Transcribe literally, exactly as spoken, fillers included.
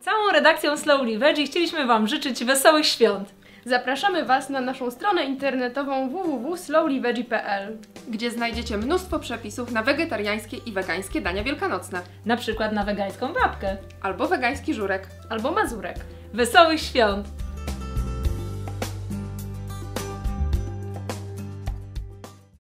Całą redakcją Slowly Veggie chcieliśmy Wam życzyć wesołych świąt. Zapraszamy Was na naszą stronę internetową w w w kropka slowly veggie kropka p l, gdzie znajdziecie mnóstwo przepisów na wegetariańskie i wegańskie dania wielkanocne. Na przykład na wegańską babkę. Albo wegański żurek. albo mazurek. Wesołych świąt!